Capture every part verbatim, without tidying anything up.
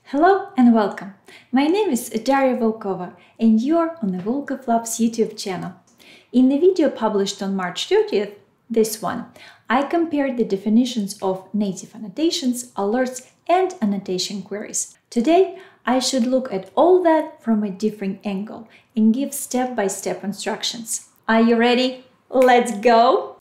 Hello and welcome. My name is Daria Volkova and you're on the Volkov Labs YouTube channel. In the video published on March thirtieth, this one, I compared the definitions of native annotations, alerts, and annotation queries. Today, I should look at all that from a different angle and give step-by-step instructions. Are you ready? Let's go!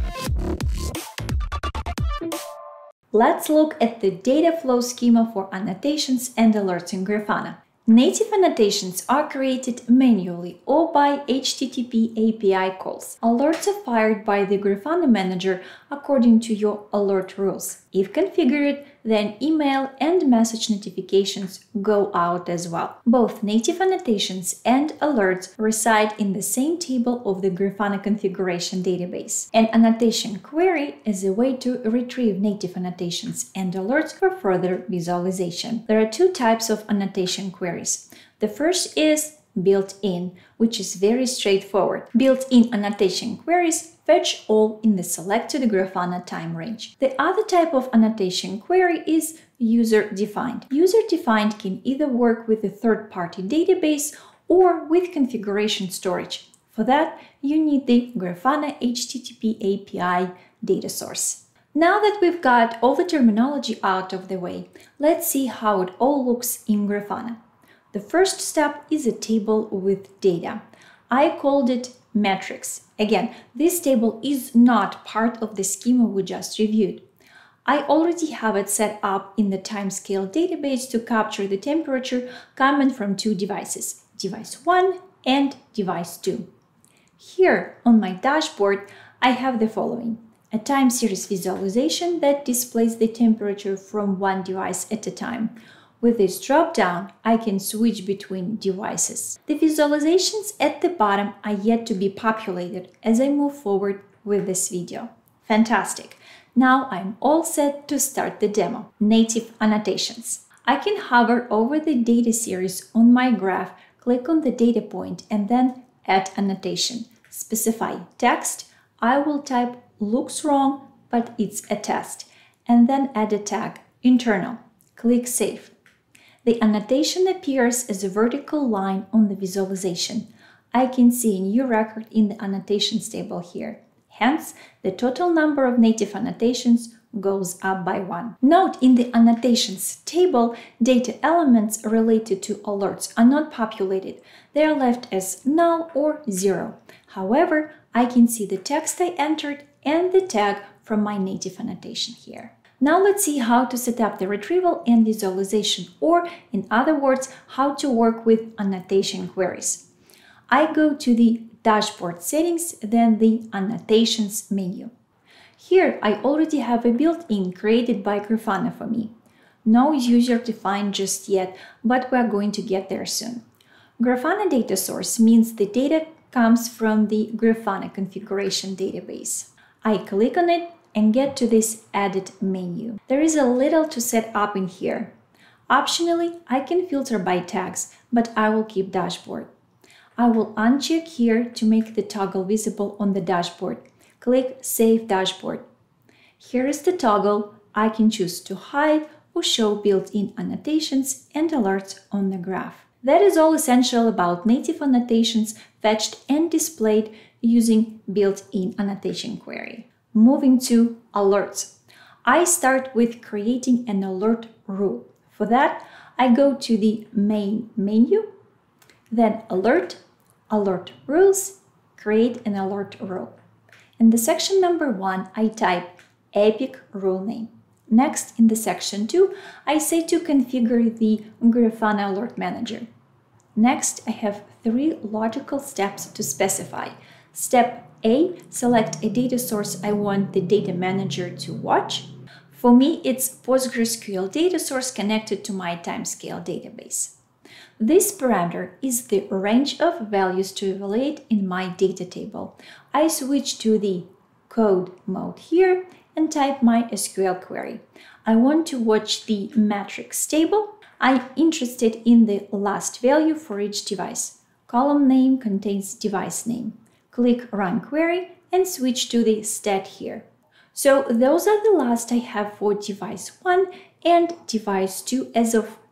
Let's look at the data flow schema for annotations and alerts in Grafana. Native annotations are created manually or by H T T P A P I calls. Alerts are fired by the Grafana manager according to your alert rules. If configured, then email and message notifications go out as well. Both native annotations and alerts reside in the same table of the Grafana configuration database. An annotation query is a way to retrieve native annotations and alerts for further visualization. There are two types of annotation queries. The first is built-in, which is very straightforward. Built-in annotation queries fetch all in the selected Grafana time range. The other type of annotation query is user-defined. User-defined can either work with a third-party database or with configuration storage. For that, you need the Grafana H T T P A P I data source. Now that we've got all the terminology out of the way, let's see how it all looks in Grafana. The first step is a table with data. I called it metrics. Again, this table is not part of the schema we just reviewed. I already have it set up in the timescale database to capture the temperature coming from two devices, device one and device two. Here on my dashboard, I have the following: a time series visualization that displays the temperature from one device at a time. With this drop-down, I can switch between devices. The visualizations at the bottom are yet to be populated as I move forward with this video. Fantastic! Now I'm all set to start the demo. Native annotations. I can hover over the data series on my graph, click on the data point, and then add annotation. Specify text. I will type "looks wrong, but it's a test," and then add a tag, internal. Click Save. The annotation appears as a vertical line on the visualization. I can see a new record in the annotations table here. Hence, the total number of native annotations goes up by one. Note, in the annotations table, data elements related to alerts are not populated. They are left as null or zero. However, I can see the text I entered and the tag from my native annotation here. Now let's see how to set up the retrieval and visualization, or in other words, how to work with annotation queries. I go to the dashboard settings, then the annotations menu. Here I already have a built-in created by Grafana for me. No user-defined just yet, but we're going to get there soon. Grafana data source means the data comes from the Grafana configuration database. I click on it and get to this Edit menu. There is a little to set up in here. Optionally, I can filter by tags, but I will keep dashboard. I will uncheck here to make the toggle visible on the dashboard. Click Save Dashboard. Here is the toggle. I can choose to hide or show built-in annotations and alerts on the graph. That is all essential about native annotations fetched and displayed using built-in annotation query. Moving to alerts. I start with creating an alert rule. For that, I go to the main menu, then Alert, Alert Rules, create an alert rule. In the section number one, I type Epic rule name. Next, in the section two, I say to configure the Grafana Alert Manager. Next, I have three logical steps to specify. Step A, select a data source I want the data manager to watch. For me, it's PostgreSQL data source connected to my timescale database. This parameter is the range of values to evaluate in my data table. I switch to the code mode here and type my S Q L query. I want to watch the metrics table. I'm interested in the last value for each device. Column name contains device name. Click Run Query and switch to the stat here. So those are the last I have for device one and device two as of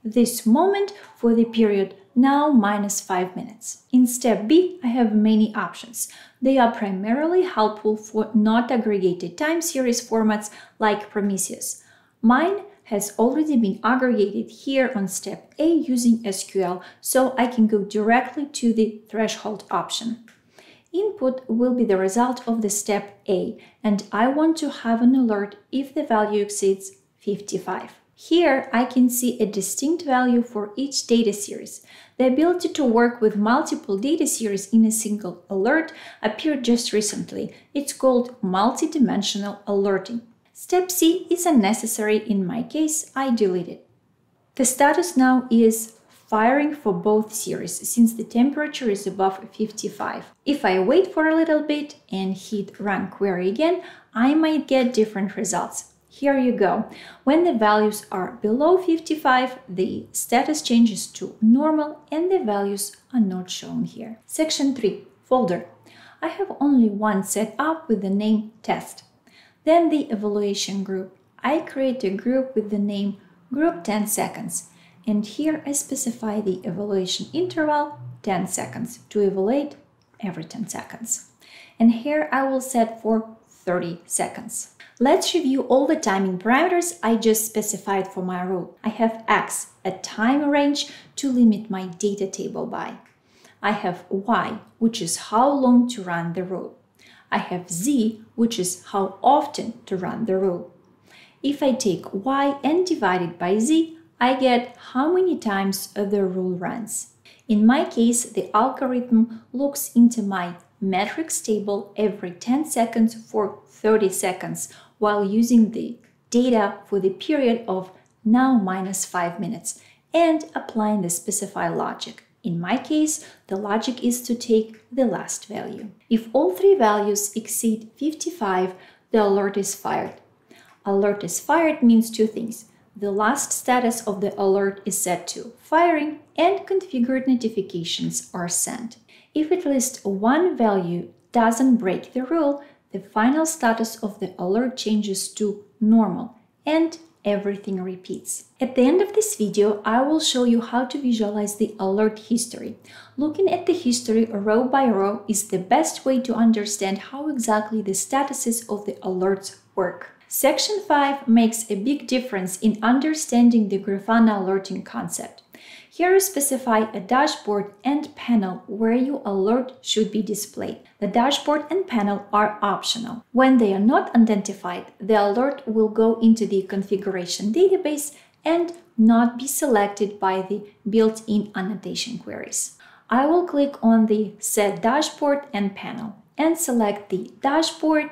this moment for the period now minus five minutes. In step B, I have many options. They are primarily helpful for not aggregated time series formats like Prometheus. Mine has already been aggregated here on step A using S Q L, so I can go directly to the threshold option. Input will be the result of the step A, and I want to have an alert if the value exceeds fifty-five. Here I can see a distinct value for each data series. The ability to work with multiple data series in a single alert appeared just recently. It's called multidimensional alerting. Step C is unnecessary in my case, I delete it. The status now is firing for both series since the temperature is above fifty-five. If I wait for a little bit and hit run query again, I might get different results. Here you go. When the values are below fifty-five, the status changes to normal and the values are not shown here. Section three. Folder. I have only one set up with the name test. Then the evaluation group. I create a group with the name group ten seconds. And here I specify the evaluation interval ten seconds to evaluate every ten seconds. And here I will set for thirty seconds. Let's review all the timing parameters I just specified for my rule. I have X, a time range to limit my data table by. I have Y, which is how long to run the rule. I have Z, which is how often to run the rule. If I take Y and divide it by Z, I get how many times the rule runs. In my case, the algorithm looks into my metrics table every ten seconds for thirty seconds while using the data for the period of now minus five minutes and applying the specified logic. In my case, the logic is to take the last value. If all three values exceed fifty-five, the alert is fired. Alert is fired means two things. The last status of the alert is set to firing and configured notifications are sent. If at least one value doesn't break the rule, the final status of the alert changes to normal and everything repeats. At the end of this video, I will show you how to visualize the alert history. Looking at the history row by row is the best way to understand how exactly the statuses of the alerts work. Section five makes a big difference in understanding the Grafana alerting concept. Here you specify a dashboard and panel where your alert should be displayed. The dashboard and panel are optional. When they are not identified, the alert will go into the configuration database and not be selected by the built-in annotation queries. I will click on the Set Dashboard and Panel and select the dashboard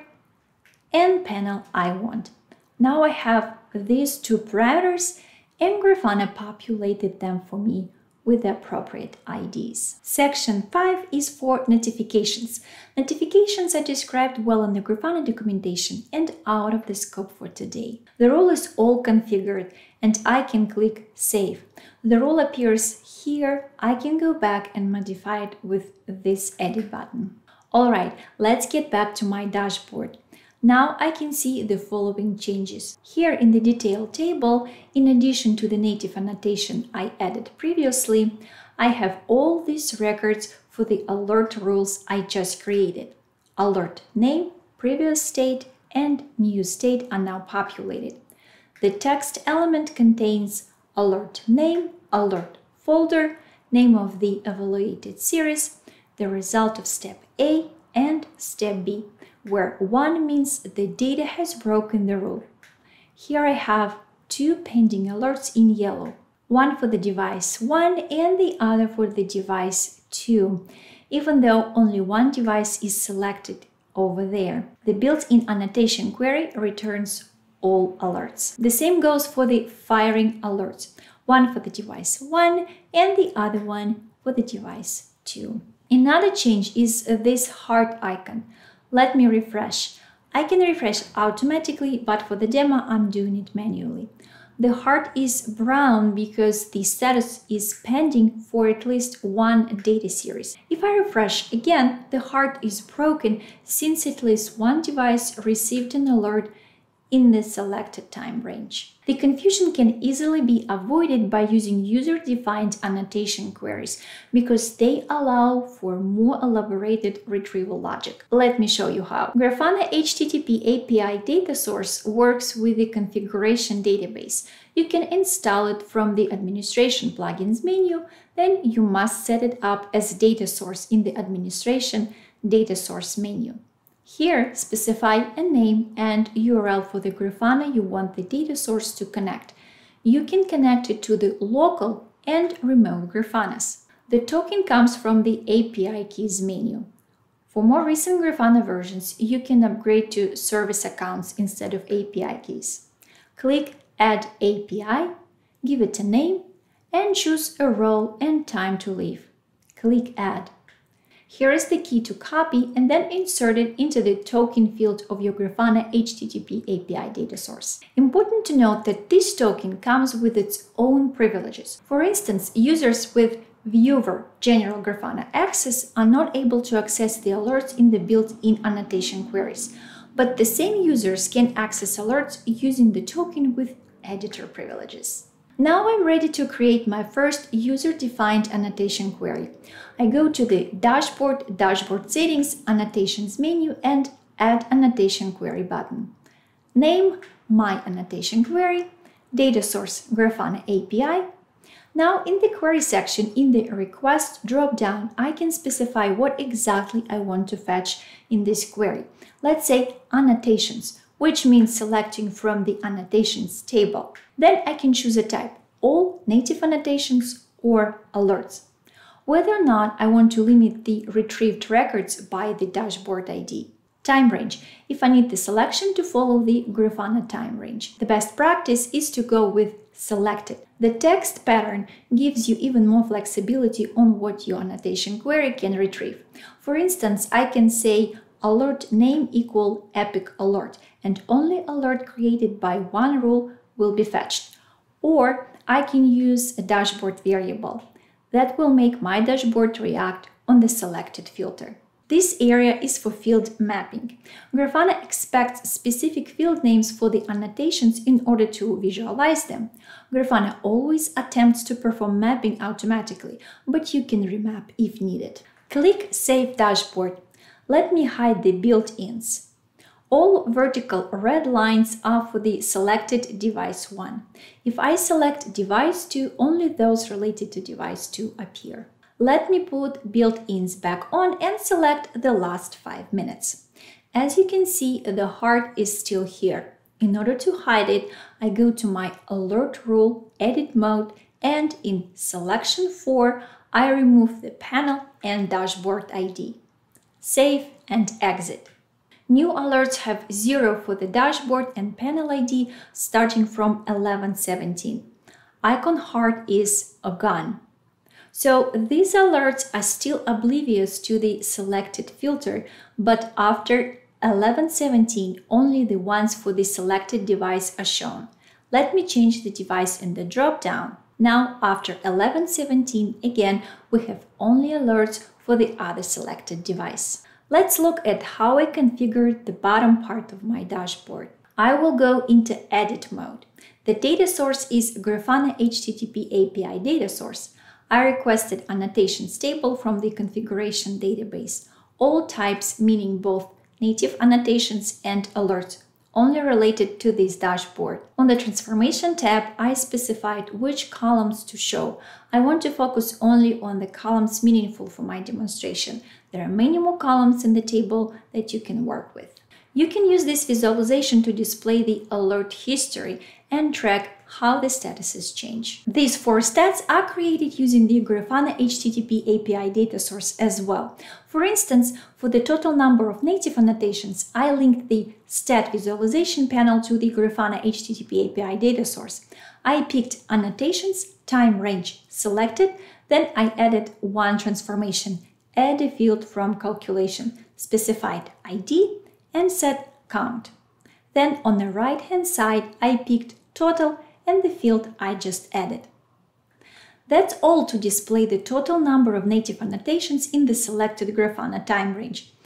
and panel I want. Now I have these two parameters and Grafana populated them for me with the appropriate I Ds. Section five is for notifications. Notifications are described well in the Grafana documentation and out of the scope for today. The rule is all configured and I can click Save. The rule appears here. I can go back and modify it with this Edit button. Alright, let's get back to my dashboard. Now I can see the following changes. Here in the detail table, in addition to the native annotation I added previously, I have all these records for the alert rules I just created. Alert name, previous state, and new state are now populated. The text element contains alert name, alert folder, name of the evaluated series, the result of step A and step B, where one means the data has broken the rule. Here I have two pending alerts in yellow, one for the device one and the other for the device two, even though only one device is selected over there. The built-in annotation query returns all alerts. The same goes for the firing alerts, one for the device one and the other one for the device two. Another change is this heart icon. Let me refresh. I can refresh automatically, but for the demo, I'm doing it manually. The heart is brown because the status is pending for at least one data series. If I refresh again, the heart is broken since at least one device received an alert in the selected time range. The confusion can easily be avoided by using user-defined annotation queries because they allow for more elaborated retrieval logic. Let me show you how. Grafana H T T P A P I data source works with the configuration database. You can install it from the administration plugins menu, then you must set it up as data source in the administration data source menu. Here, specify a name and U R L for the Grafana you want the data source to connect. You can connect it to the local and remote Grafanas. The token comes from the A P I keys menu. For more recent Grafana versions, you can upgrade to service accounts instead of A P I keys. Click Add A P I, give it a name, and choose a role and time to leave. Click Add. Here is the key to copy and then insert it into the token field of your Grafana H T T P A P I data source. Important to note that this token comes with its own privileges. For instance, users with Viewer General Grafana access are not able to access the alerts in the built-in annotation queries, but the same users can access alerts using the token with editor privileges. Now I'm ready to create my first user-defined annotation query. I go to the Dashboard, Dashboard Settings, Annotations menu and Add Annotation Query button. Name my annotation query, data source Grafana A P I. Now in the query section in the Request drop-down, I can specify what exactly I want to fetch in this query. Let's say annotations, which means selecting from the annotations table. Then I can choose a type, all native annotations or alerts. Whether or not I want to limit the retrieved records by the dashboard I D. Time range, if I need the selection to follow the Grafana time range. The best practice is to go with selected. The text pattern gives you even more flexibility on what your annotation query can retrieve. For instance, I can say alert name equal epic alert, and only alert created by one rule will be fetched. Or I can use a dashboard variable that will make my dashboard react on the selected filter. This area is for field mapping. Grafana expects specific field names for the annotations in order to visualize them. Grafana always attempts to perform mapping automatically, but you can remap if needed. Click Save Dashboard. Let me hide the built-ins. All vertical red lines are for the selected device one. If I select device two, only those related to device two appear. Let me put built-ins back on and select the last five minutes. As you can see, the heart is still here. In order to hide it, I go to my alert rule, edit mode, and in selection four, I remove the panel and dashboard I D. Save and exit. New alerts have zero for the dashboard and panel I D starting from eleven seventeen. Icon heart is gone. So these alerts are still oblivious to the selected filter, but after eleven seventeen, only the ones for the selected device are shown. Let me change the device in the drop-down. Now, after eleven seventeen, again, we have only alerts for the other selected device. Let's look at how I configured the bottom part of my dashboard. I will go into edit mode. The data source is Grafana H T T P A P I data source. I requested annotations table from the configuration database. All types, meaning both native annotations and alerts, only related to this dashboard. On the Transformation tab, I specified which columns to show. I want to focus only on the columns meaningful for my demonstration. There are many more columns in the table that you can work with. You can use this visualization to display the alert history and track how the statuses change. These four stats are created using the Grafana H T T P A P I data source as well. For instance, for the total number of native annotations, I linked the stat visualization panel to the Grafana H T T P A P I data source. I picked annotations, time range selected, then I added one transformation, add a field from calculation, specified I D, and set count. Then on the right-hand side, I picked total and the field I just added. That's all to display the total number of native annotations in the selected Grafana time range.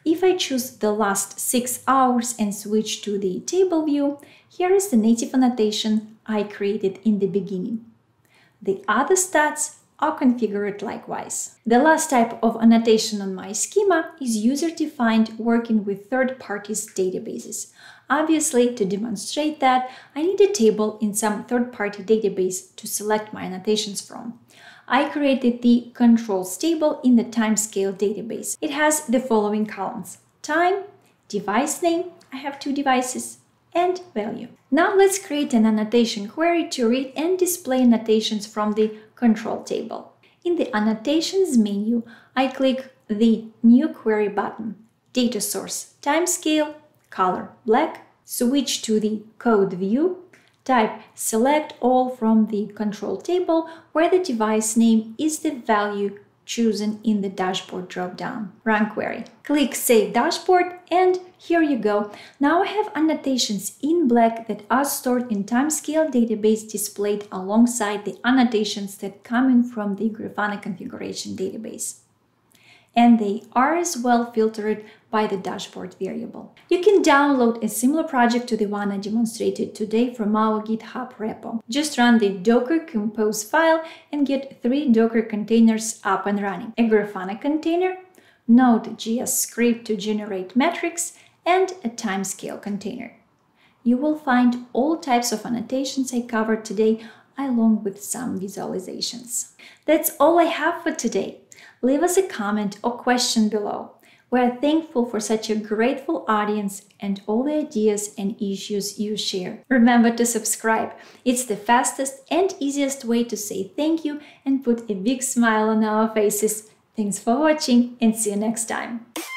If I choose the last six hours and switch to the table view, here is the native annotation I created in the beginning. The other stats are configured likewise. The last type of annotation on my schema is user-defined, working with third parties' databases. Obviously, to demonstrate that, I need a table in some third-party database to select my annotations from. I created the controls table in the timescale database. It has the following columns: time, device name, I have two devices, and value. Now let's create an annotation query to read and display annotations from the control table. In the annotations menu, I click the new query button, data source, timescale, color black, switch to the code view, type select all from the control table where the device name is the value chosen in the dashboard dropdown. Run query. Click Save Dashboard, and here you go. Now I have annotations in black that are stored in timescale database displayed alongside the annotations that come in from the Grafana configuration database. And they are as well filtered by the dashboard variable. You can download a similar project to the one I demonstrated today from our GitHub repo. Just run the Docker Compose file and get three Docker containers up and running: a Grafana container, Node.js script to generate metrics, and a timescale container. You will find all types of annotations I covered today, along with some visualizations. That's all I have for today. Leave us a comment or question below. We're thankful for such a grateful audience and all the ideas and issues you share. Remember to subscribe. It's the fastest and easiest way to say thank you and put a big smile on our faces. Thanks for watching, and see you next time.